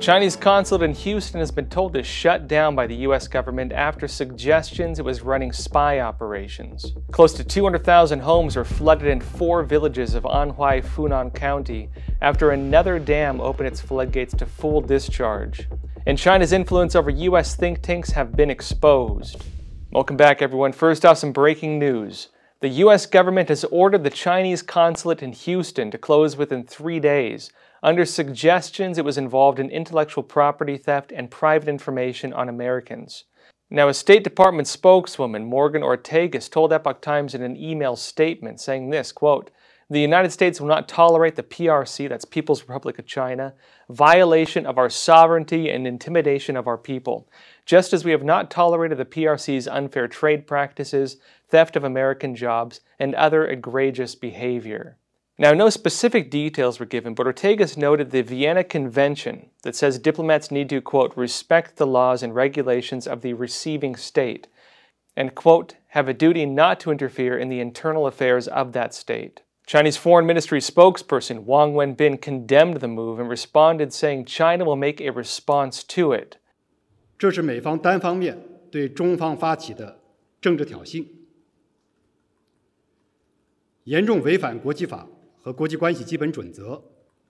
Chinese consulate in Houston has been told to shut down by the U.S. government after suggestions it was running spy operations. Close to 200,000 homes were flooded in 4 villages of Anhui, Funan County after another dam opened its floodgates to full discharge. And China's influence over U.S. think tanks have been exposed. Welcome back, everyone. First off, some breaking news. The U.S. government has ordered the Chinese consulate in Houston to close within 3 days, under suggestions it was involved in intellectual property theft and private information on Americans. Now, a State Department spokeswoman, Morgan Ortagus, told Epoch Times in an email statement saying this, quote, "The United States will not tolerate the PRC, that's People's Republic of China, violation of our sovereignty and intimidation of our people, just as we have not tolerated the PRC's unfair trade practices, theft of American jobs, and other egregious behavior." Now, no specific details were given, but Ortagus noted the Vienna Convention that says diplomats need to, quote, "respect the laws and regulations of the receiving state," and, quote, "have a duty not to interfere in the internal affairs of that state." Chinese Foreign Ministry spokesperson Wang Wenbin condemned the move and responded saying China will make a response to it. 这是美方单方面对中方发起的政治挑衅，严重违反国际法和国际关系基本准则。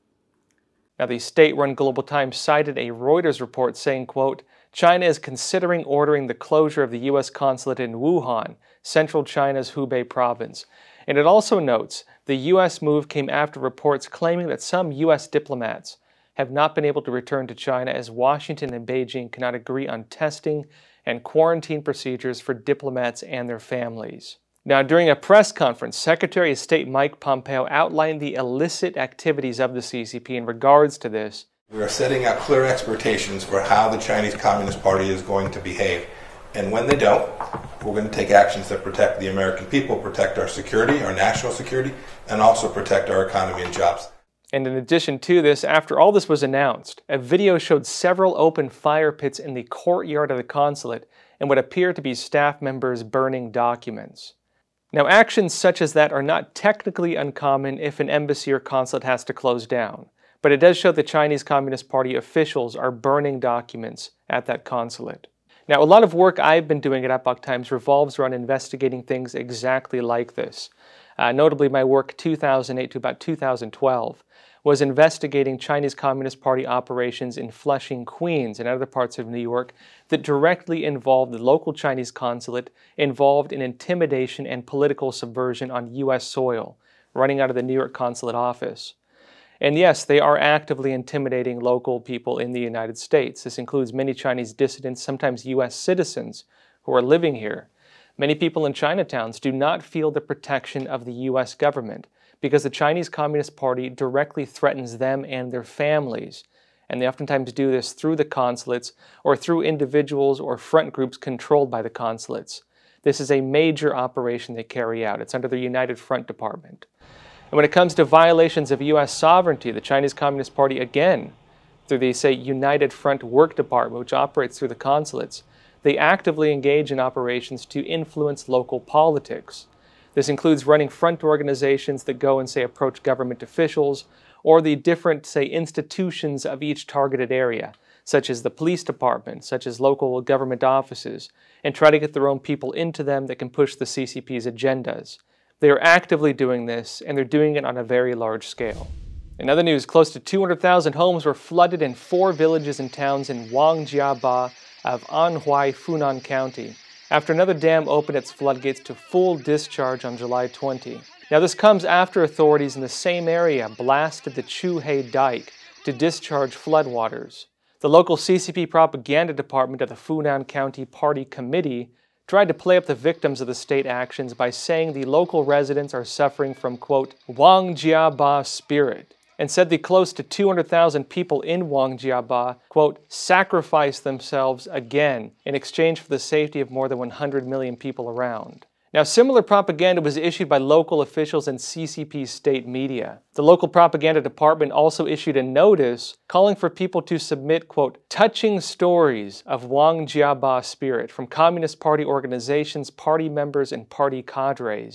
Now, the state-run Global Times cited a Reuters report saying, quote, "China is considering ordering the closure of the U.S. consulate in Wuhan, central China's Hubei province." And it also notes the U.S. move came after reports claiming that some U.S. diplomats have not been able to return to China as Washington and Beijing cannot agree on testing and quarantine procedures for diplomats and their families. Now, during a press conference, Secretary of State Mike Pompeo outlined the illicit activities of the CCP in regards to this. We are setting out clear expectations for how the Chinese Communist Party is going to behave. And when they don't, we're going to take actions that protect the American people, protect our security, our national security, and also protect our economy and jobs. And in addition to this, after all this was announced, a video showed several open fire pits in the courtyard of the consulate and what appeared to be staff members burning documents. Now, actions such as that are not technically uncommon if an embassy or consulate has to close down, but it does show the Chinese Communist Party officials are burning documents at that consulate. Now, a lot of work I've been doing at Epoch Times revolves around investigating things exactly like this. Notably, my work 2008 to about 2012 was investigating Chinese Communist Party operations in Flushing, Queens, and other parts of New York that directly involved the local Chinese consulate involved in intimidation and political subversion on U.S. soil, running out of the New York consulate office. And yes, they are actively intimidating local people in the United States. This includes many Chinese dissidents, sometimes U.S. citizens, who are living here. Many people in Chinatowns do not feel the protection of the U.S. government, because the Chinese Communist Party directly threatens them and their families, and they oftentimes do this through the consulates or through individuals or front groups controlled by the consulates. This is a major operation they carry out. It's under the United Front Department. And when it comes to violations of U.S. sovereignty, the Chinese Communist Party, again, through the, say, United Front Work Department, which operates through the consulates, they actively engage in operations to influence local politics. This includes running front organizations that go and, say, approach government officials or the different, say, institutions of each targeted area, such as the police department, such as local government offices, and try to get their own people into them that can push the CCP's agendas. They are actively doing this, and they're doing it on a very large scale. In other news, close to 200,000 homes were flooded in 4 villages and towns in WangJiaBa of Anhui, Funan County, after another dam opened its floodgates to full discharge on July 20. Now, this comes after authorities in the same area blasted the Chuhe dike to discharge floodwaters. The local CCP propaganda department of the Funan County Party Committee tried to play up the victims of the state actions by saying the local residents are suffering from, quote, WangJiaBa spirit, and said the close to 200,000 people in WangJiaBa, quote, sacrificed themselves again in exchange for the safety of more than 100 million people around. Now, similar propaganda was issued by local officials and CCP state media. The local propaganda department also issued a notice calling for people to submit, quote, touching stories of WangJiaBa spirit from Communist Party organizations, party members, and party cadres.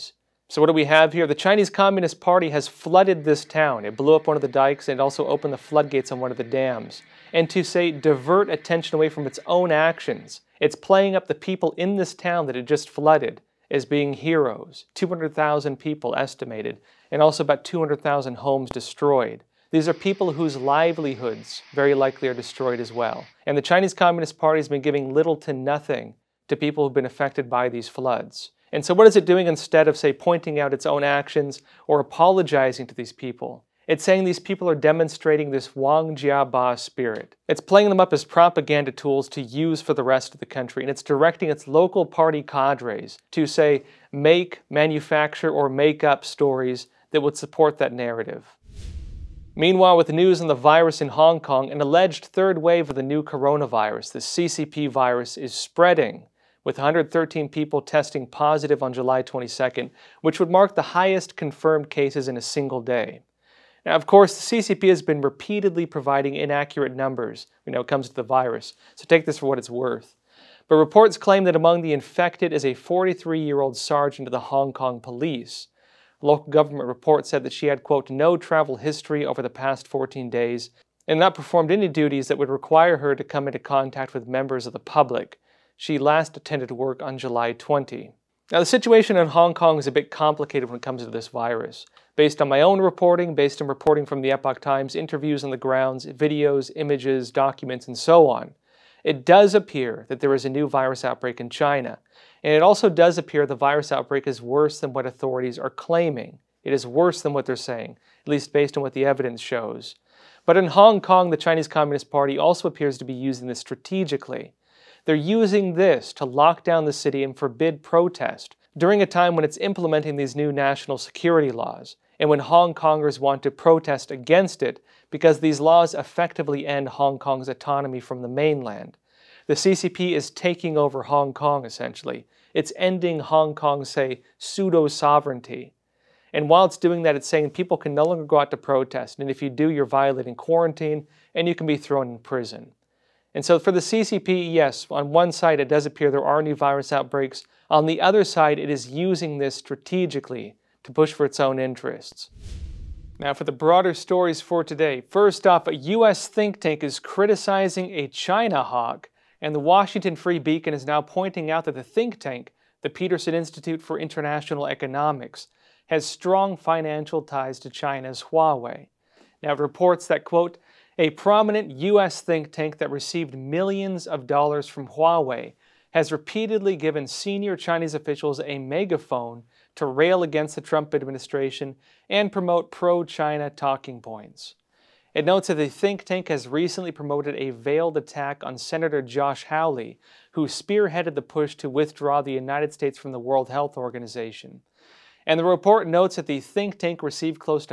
So what do we have here? The Chinese Communist Party has flooded this town. It blew up one of the dikes and also opened the floodgates on one of the dams. And to say divert attention away from its own actions, it's playing up the people in this town that it just flooded as being heroes. 200,000 people estimated, and also about 200,000 homes destroyed. These are people whose livelihoods very likely are destroyed as well. And the Chinese Communist Party has been giving little to nothing to people who've been affected by these floods. And so what is it doing instead of, say, pointing out its own actions or apologizing to these people? It's saying these people are demonstrating this WangJiaBa spirit. It's playing them up as propaganda tools to use for the rest of the country, and it's directing its local party cadres to, say, make, manufacture, or make up stories that would support that narrative. Meanwhile, with the news on the virus in Hong Kong, an alleged third wave of the new coronavirus, the CCP virus, is spreading, with 113 people testing positive on July 22nd, which would mark the highest confirmed cases in a single day. Now, of course, the CCP has been repeatedly providing inaccurate numbers when it comes to the virus, so take this for what it's worth. But reports claim that among the infected is a 43-year-old sergeant of the Hong Kong police. A local government report said that she had, quote, no travel history over the past 14 days and not performed any duties that would require her to come into contact with members of the public. She last attended work on July 20. Now, the situation in Hong Kong is a bit complicated when it comes to this virus. Based on my own reporting, based on reporting from the Epoch Times, interviews on the grounds, videos, images, documents, and so on, it does appear that there is a new virus outbreak in China. And it also does appear the virus outbreak is worse than what authorities are claiming. It is worse than what they're saying, at least based on what the evidence shows. But in Hong Kong, the Chinese Communist Party also appears to be using this strategically. They're using this to lock down the city and forbid protest during a time when it's implementing these new national security laws, and when Hong Kongers want to protest against it because these laws effectively end Hong Kong's autonomy from the mainland. The CCP is taking over Hong Kong, essentially. It's ending Hong Kong's, say, pseudo-sovereignty. And while it's doing that, it's saying people can no longer go out to protest, and if you do, you're violating quarantine, and you can be thrown in prison. And so for the CCP, yes, on one side it does appear there are new virus outbreaks. On the other side, it is using this strategically to push for its own interests. Now for the broader stories for today. First off, a U.S. think tank is criticizing a China hawk, and the Washington Free Beacon is now pointing out that the think tank, the Peterson Institute for International Economics, has strong financial ties to China's Huawei. Now it reports that, quote, a prominent U.S. think tank that received millions of dollars from Huawei has repeatedly given senior Chinese officials a megaphone to rail against the Trump administration and promote pro-China talking points. It notes that the think tank has recently promoted a veiled attack on Senator Josh Hawley, who spearheaded the push to withdraw the United States from the World Health Organization. And the report notes that the think tank received close to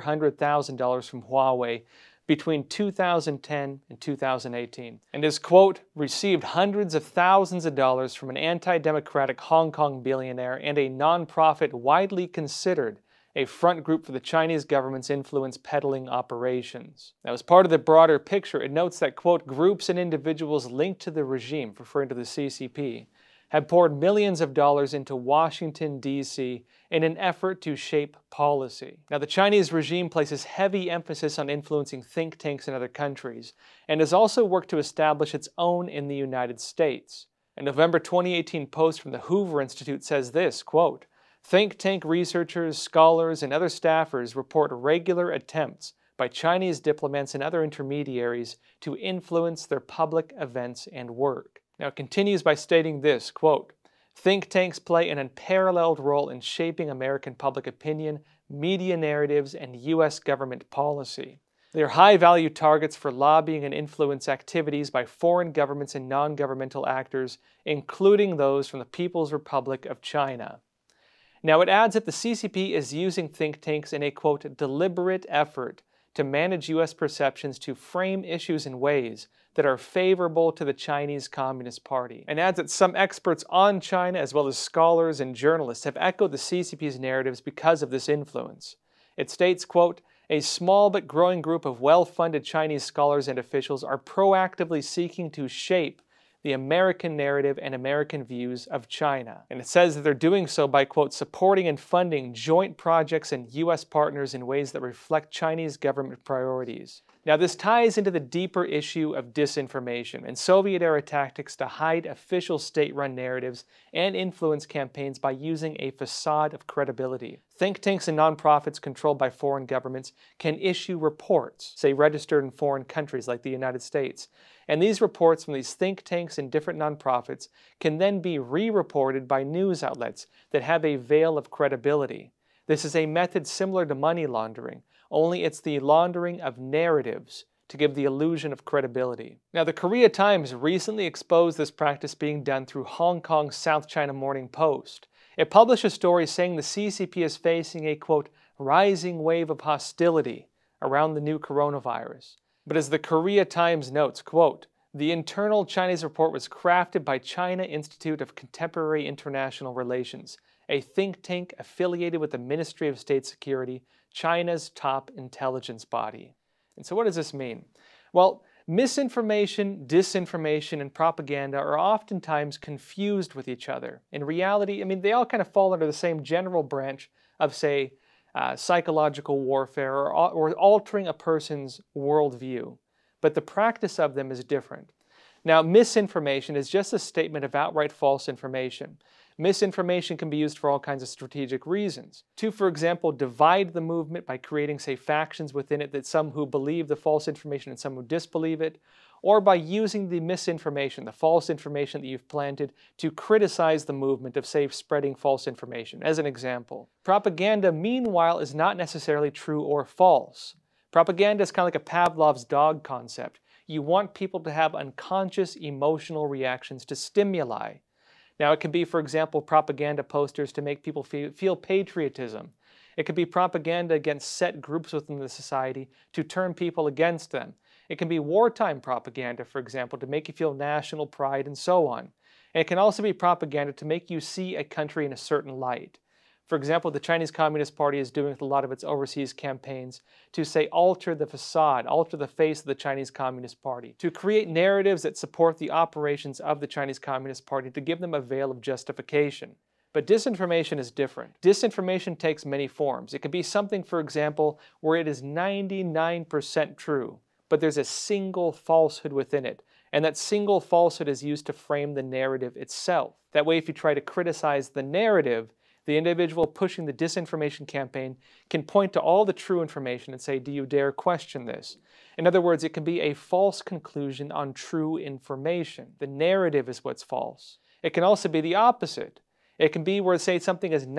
$400,000 from Huawei between 2010 and 2018, and has, quote, received hundreds of thousands of dollars from an anti-democratic Hong Kong billionaire and a non-profit widely considered a front group for the Chinese government's influence peddling operations. Now, as part of the broader picture, it notes that, quote, groups and individuals linked to the regime, referring to the CCP, have poured millions of dollars into Washington, D.C. in an effort to shape policy. Now, the Chinese regime places heavy emphasis on influencing think tanks in other countries, and has also worked to establish its own in the United States. A November 2018 post from the Hoover Institute says this, quote, think tank researchers, scholars, and other staffers report regular attempts by Chinese diplomats and other intermediaries to influence their public events and work. Now, it continues by stating this, quote, think tanks play an unparalleled role in shaping American public opinion, media narratives, and U.S. government policy. They are high-value targets for lobbying and influence activities by foreign governments and non-governmental actors, including those from the People's Republic of China. Now, it adds that the CCP is using think tanks in a, quote, deliberate effort to manage U.S. perceptions to frame issues in ways that are favorable to the Chinese Communist Party, and adds that some experts on China, as well as scholars and journalists, have echoed the CCP's narratives because of this influence. It states, quote, a small but growing group of well-funded Chinese scholars and officials are proactively seeking to shape the American narrative and American views of China. And it says that they're doing so by, quote, supporting and funding joint projects and U.S. partners in ways that reflect Chinese government priorities. Now, this ties into the deeper issue of disinformation and Soviet-era tactics to hide official state-run narratives and influence campaigns by using a facade of credibility. Think tanks and nonprofits controlled by foreign governments can issue reports, say registered in foreign countries like the United States. And these reports from these think tanks and different nonprofits can then be re-reported by news outlets that have a veil of credibility. This is a method similar to money laundering, only it's the laundering of narratives to give the illusion of credibility. Now, the Korea Times recently exposed this practice being done through Hong Kong's South China Morning Post. It published a story saying the CCP is facing a, quote, rising wave of hostility around the new coronavirus. But as the Korea Times notes, quote, the internal Chinese report was crafted by China Institute of Contemporary International Relations, a think tank affiliated with the Ministry of State Security, China's top intelligence body. And so what does this mean? Well, misinformation, disinformation, and propaganda are oftentimes confused with each other. In reality, I mean, they all kind of fall under the same general branch of, say, psychological warfare or altering a person's worldview. But the practice of them is different. Now, misinformation is just a statement of outright false information. Misinformation can be used for all kinds of strategic reasons. To, for example, divide the movement by creating, say, factions within it, that some who believe the false information and some who disbelieve it, or by using the misinformation, the false information that you've planted, to criticize the movement of, say, spreading false information, as an example. Propaganda, meanwhile, is not necessarily true or false. Propaganda is kind of like a Pavlov's dog concept. You want people to have unconscious emotional reactions to stimuli. Now, it can be, for example, propaganda posters to make people feel patriotism. It could be propaganda against set groups within the society to turn people against them. It can be wartime propaganda, for example, to make you feel national pride and so on. And it can also be propaganda to make you see a country in a certain light. For example, the Chinese Communist Party is doing with a lot of its overseas campaigns to, say, alter the facade, alter the face of the Chinese Communist Party, to create narratives that support the operations of the Chinese Communist Party, to give them a veil of justification. But disinformation is different. Disinformation takes many forms. It could be something, for example, where it is 99% true, but there's a single falsehood within it, and that single falsehood is used to frame the narrative itself. That way, if you try to criticize the narrative, the individual pushing the disinformation campaign can point to all the true information and say, do you dare question this? In other words, it can be a false conclusion on true information. The narrative is what's false. It can also be the opposite. It can be where, say, something is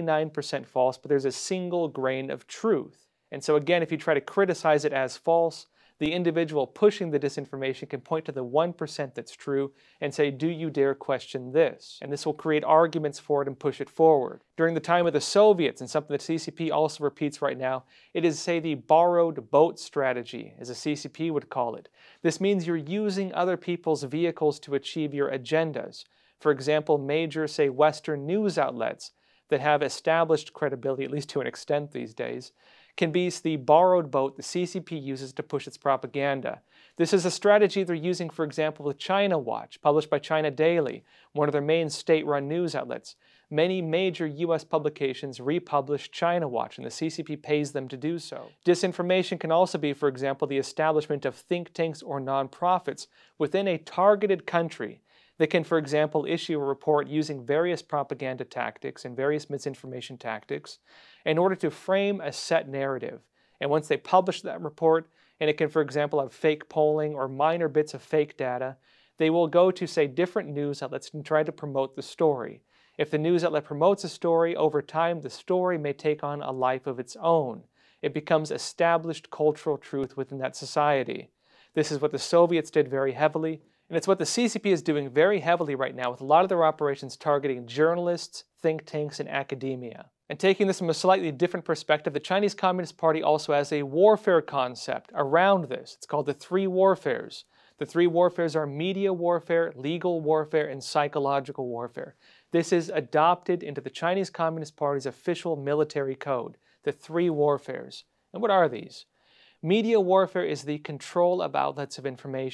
99% false, but there's a single grain of truth. And so again, if you try to criticize it as false, the individual pushing the disinformation can point to the 1% that's true and say, do you dare question this? And this will create arguments for it and push it forward. During the time of the Soviets, and something that CCP also repeats right now, it is, say, the borrowed boat strategy, as a CCP would call it. This means you're using other people's vehicles to achieve your agendas. For example, major, say, Western news outlets that have established credibility, at least to an extent these days, can be the borrowed boat the CCP uses to push its propaganda. This is a strategy they're using, for example, with China Watch, published by China Daily, one of their main state-run news outlets. Many major U.S. publications republish China Watch, and the CCP pays them to do so. Disinformation can also be, for example, the establishment of think tanks or nonprofits within a targeted country that can, for example, issue a report using various propaganda tactics and various misinformation tactics in order to frame a set narrative. And once they publish that report, and it can, for example, have fake polling or minor bits of fake data, they will go to, say, different news outlets and try to promote the story. If the news outlet promotes a story, over time the story may take on a life of its own. It becomes established cultural truth within that society. This is what the Soviets did very heavily, and it's what the CCP is doing very heavily right now with a lot of their operations targeting journalists, think tanks, and academia. And taking this from a slightly different perspective, the Chinese Communist Party also has a warfare concept around this. It's called the three warfares. The three warfares are media warfare, legal warfare, and psychological warfare. This is adopted into the Chinese Communist Party's official military code, the three warfares. And what are these? Media warfare is the control of outlets of information.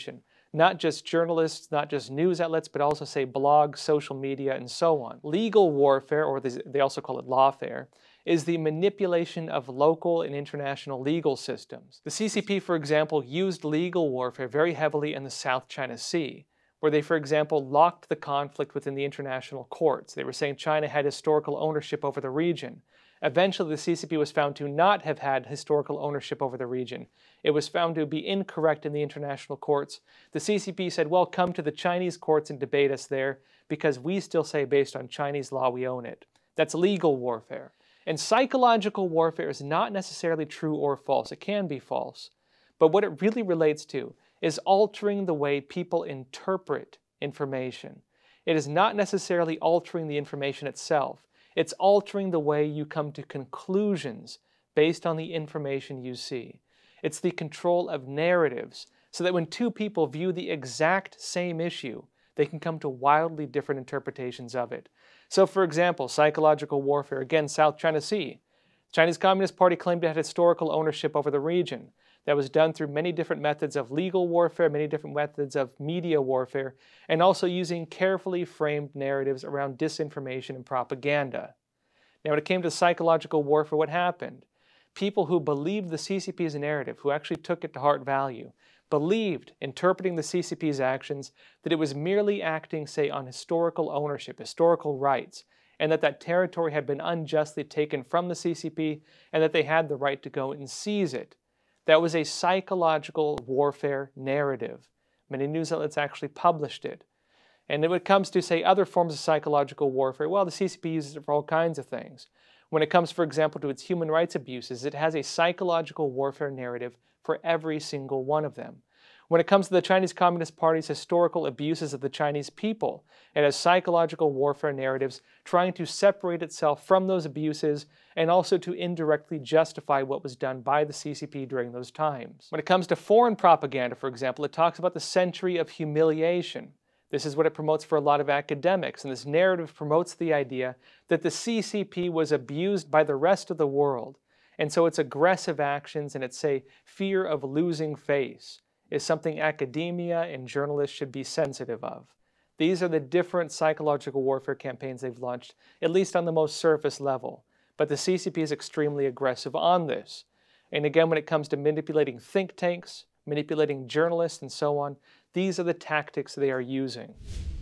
Not just journalists, not just news outlets, but also, say, blogs, social media, and so on. Legal warfare, or they also call it lawfare, is the manipulation of local and international legal systems. The CCP, for example, used legal warfare very heavily in the South China Sea, where they, for example, locked the conflict within the international courts. They were saying China had historical ownership over the region. Eventually, the CCP was found to not have had historical ownership over the region. It was found to be incorrect in the international courts. The CCP said, well, come to the Chinese courts and debate us there, because we still say based on Chinese law we own it. That's legal warfare. And psychological warfare is not necessarily true or false. It can be false. But what it really relates to is altering the way people interpret information. It is not necessarily altering the information itself. It's altering the way you come to conclusions based on the information you see. It's the control of narratives, so that when two people view the exact same issue, they can come to wildly different interpretations of it. So, for example, psychological warfare, again, South China Sea. The Chinese Communist Party claimed it had historical ownership over the region. That was done through many different methods of legal warfare, many different methods of media warfare, and also using carefully framed narratives around disinformation and propaganda. Now, when it came to psychological warfare, what happened? People who believed the CCP's narrative, who actually took it to heart value, believed, interpreting the CCP's actions, that it was merely acting, say, on historical ownership, historical rights, and that territory had been unjustly taken from the CCP, and that they had the right to go and seize it. That was a psychological warfare narrative. Many news outlets actually published it. And when it comes to, say, other forms of psychological warfare, well, the CCP uses it for all kinds of things. When it comes, for example, to its human rights abuses, it has a psychological warfare narrative for every single one of them. When it comes to the Chinese Communist Party's historical abuses of the Chinese people, it has psychological warfare narratives trying to separate itself from those abuses and also to indirectly justify what was done by the CCP during those times. When it comes to foreign propaganda, for example, it talks about the century of humiliation. This is what it promotes for a lot of academics, and this narrative promotes the idea that the CCP was abused by the rest of the world, and so its aggressive actions and its, say, fear of losing face is something academia and journalists should be sensitive of. These are the different psychological warfare campaigns they've launched, at least on the most surface level. But the CCP is extremely aggressive on this. And again, when it comes to manipulating think tanks, manipulating journalists, and so on, these are the tactics they are using.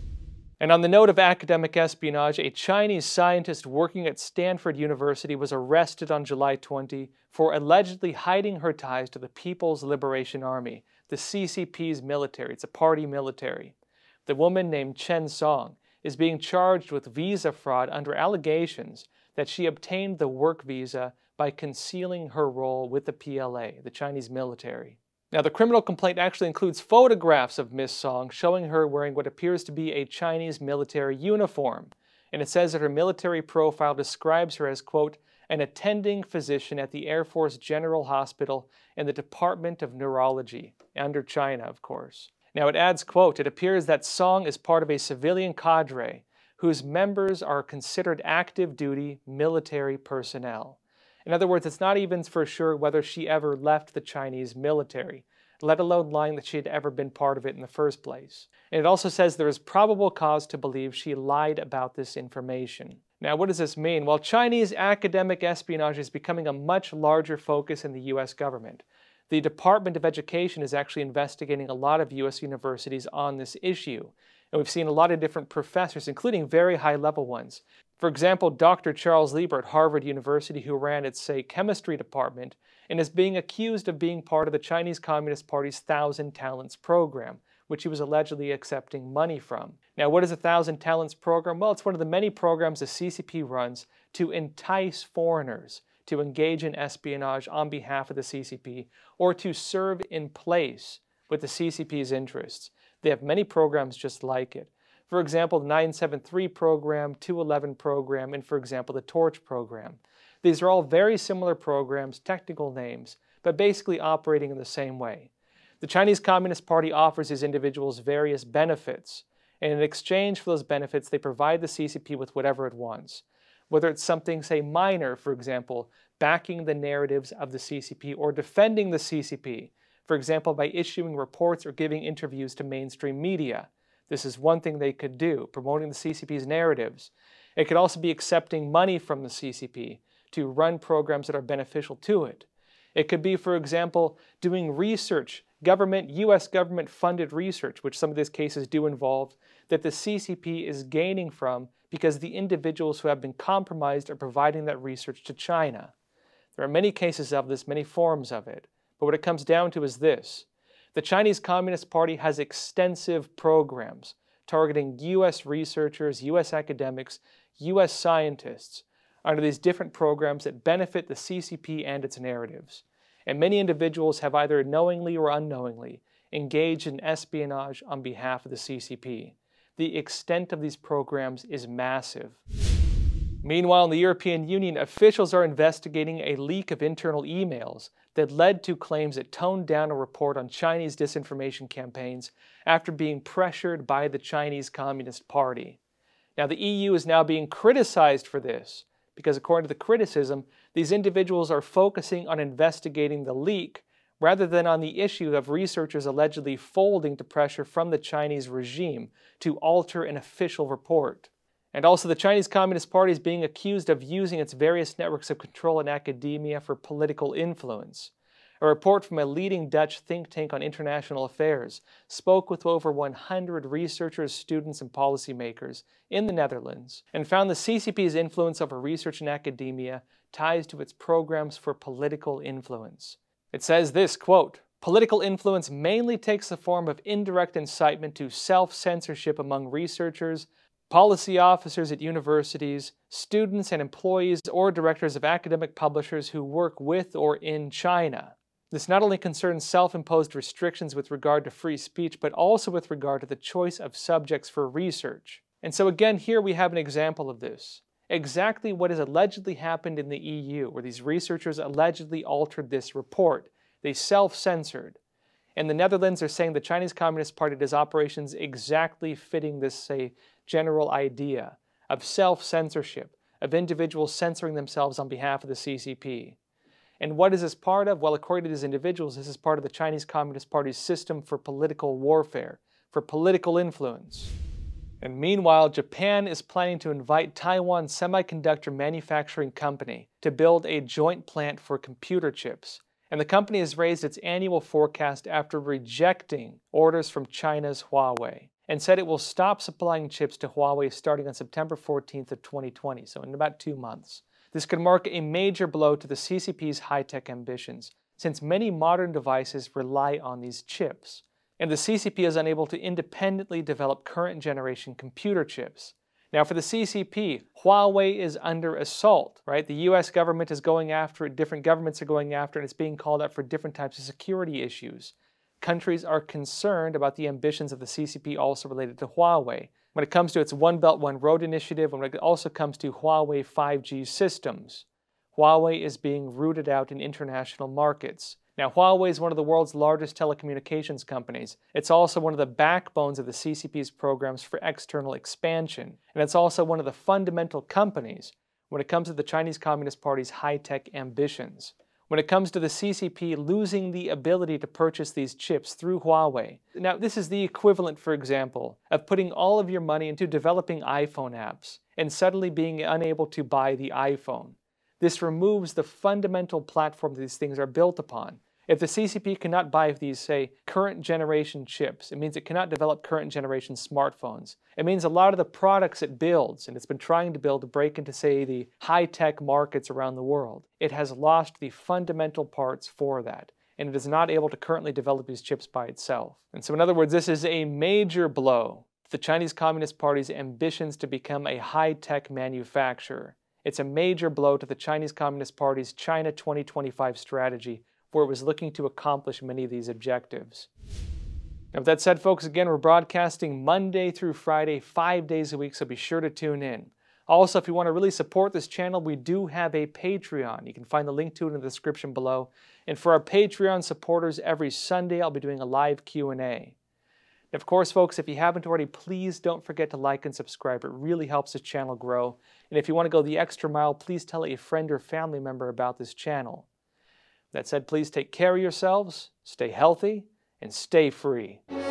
And on the note of academic espionage, a Chinese scientist working at Stanford University was arrested on July 20 for allegedly hiding her ties to the People's Liberation Army, the CCP's military. It's a party military. The woman named Chen Song is being charged with visa fraud under allegations that she obtained the work visa by concealing her role with the PLA, the Chinese military. Now, the criminal complaint actually includes photographs of Miss Song showing her wearing what appears to be a Chinese military uniform. And it says that her military profile describes her as, quote, an attending physician at the Air Force General Hospital in the Department of Neurology, under China, of course. Now, it adds, quote, it appears that Song is part of a civilian cadre whose members are considered active duty military personnel. In other words, it's not even for sure whether she ever left the Chinese military, let alone lying that she had ever been part of it in the first place. And it also says there is probable cause to believe she lied about this information. Now, what does this mean? Well, Chinese academic espionage is becoming a much larger focus in the U.S. government. The Department of Education is actually investigating a lot of U.S. universities on this issue. And we've seen a lot of different professors, including very high-level ones. For example, Dr. Charles Lieber at Harvard University, who ran its, say, chemistry department, and is being accused of being part of the Chinese Communist Party's 1,000 Talents program, which he was allegedly accepting money from. Now, what is a 1,000 Talents program? Well, it's one of the many programs the CCP runs to entice foreigners to engage in espionage on behalf of the CCP or to serve in place with the CCP's interests. They have many programs just like it. For example, the 973 program, 211 program, and for example, the Torch program. These are all very similar programs, technical names, but basically operating in the same way. The Chinese Communist Party offers these individuals various benefits, and in exchange for those benefits, they provide the CCP with whatever it wants. Whether it's something, say, minor, for example, backing the narratives of the CCP or defending the CCP. For example, by issuing reports or giving interviews to mainstream media. This is one thing they could do, promoting the CCP's narratives. It could also be accepting money from the CCP to run programs that are beneficial to it. It could be, for example, doing research, U.S. government-funded research, which some of these cases do involve, that the CCP is gaining from because the individuals who have been compromised are providing that research to China. There are many cases of this, many forms of it, but what it comes down to is this. The Chinese Communist Party has extensive programs targeting U.S. researchers, U.S. academics, U.S. scientists under these different programs that benefit the CCP and its narratives. And many individuals have either knowingly or unknowingly engaged in espionage on behalf of the CCP. The extent of these programs is massive. Meanwhile, in the European Union, officials are investigating a leak of internal emails that led to claims that toned down a report on Chinese disinformation campaigns after being pressured by the Chinese Communist Party. Now, the EU is now being criticized for this because, according to the criticism, these individuals are focusing on investigating the leak rather than on the issue of researchers allegedly folding to pressure from the Chinese regime to alter an official report. And also, the Chinese Communist Party is being accused of using its various networks of control in academia for political influence. A report from a leading Dutch think tank on international affairs spoke with over 100 researchers, students, and policymakers in the Netherlands and found the CCP's influence over research in academia ties to its programs for political influence. It says this, quote, "Political influence mainly takes the form of indirect incitement to self-censorship among researchers, policy officers at universities, students and employees or directors of academic publishers who work with or in China. This not only concerns self-imposed restrictions with regard to free speech, but also with regard to the choice of subjects for research." And so again, here we have an example of this. Exactly what has allegedly happened in the EU, where these researchers allegedly altered this report. They self-censored. In the Netherlands, they're saying the Chinese Communist Party does operations exactly fitting this, say, general idea of self-censorship, of individuals censoring themselves on behalf of the CCP. And what is this part of? Well, according to these individuals, this is part of the Chinese Communist Party's system for political warfare, for political influence. And meanwhile, Japan is planning to invite Taiwan Semiconductor Manufacturing Company to build a joint plant for computer chips. And the company has raised its annual forecast after rejecting orders from China's Huawei and said it will stop supplying chips to Huawei starting on September 14th of 2020, so in about 2 months. This could mark a major blow to the CCP's high-tech ambitions, since many modern devices rely on these chips. And the CCP is unable to independently develop current-generation computer chips. Now, for the CCP, Huawei is under assault, right? The US government is going after it, different governments are going after it, and it's being called out for different types of security issues. Countries are concerned about the ambitions of the CCP also related to Huawei. When it comes to its One Belt, One Road initiative, and when it also comes to Huawei 5G systems, Huawei is being rooted out in international markets. Now, Huawei is one of the world's largest telecommunications companies. It's also one of the backbones of the CCP's programs for external expansion, and it's also one of the fundamental companies when it comes to the Chinese Communist Party's high-tech ambitions. When it comes to the CCP losing the ability to purchase these chips through Huawei. Now, this is the equivalent, for example, of putting all of your money into developing iPhone apps and suddenly being unable to buy the iPhone. This removes the fundamental platform that these things are built upon. If the CCP cannot buy these, say, current generation chips, it means it cannot develop current generation smartphones. It means a lot of the products it builds, and it's been trying to build to break into, say, the high-tech markets around the world, it has lost the fundamental parts for that, and it is not able to currently develop these chips by itself. And so in other words, this is a major blow to the Chinese Communist Party's ambitions to become a high-tech manufacturer. It's a major blow to the Chinese Communist Party's China 2025 strategy, where it was looking to accomplish many of these objectives. Now, with that said, folks, again, we're broadcasting Monday through Friday, 5 days a week, so be sure to tune in. Also, if you want to really support this channel, we do have a Patreon. You can find the link to it in the description below. And for our Patreon supporters, every Sunday I'll be doing a live Q&A. And of course, folks, if you haven't already, please don't forget to like and subscribe. It really helps this channel grow. And if you want to go the extra mile, please tell a friend or family member about this channel. That said, please take care of yourselves, stay healthy, and stay free.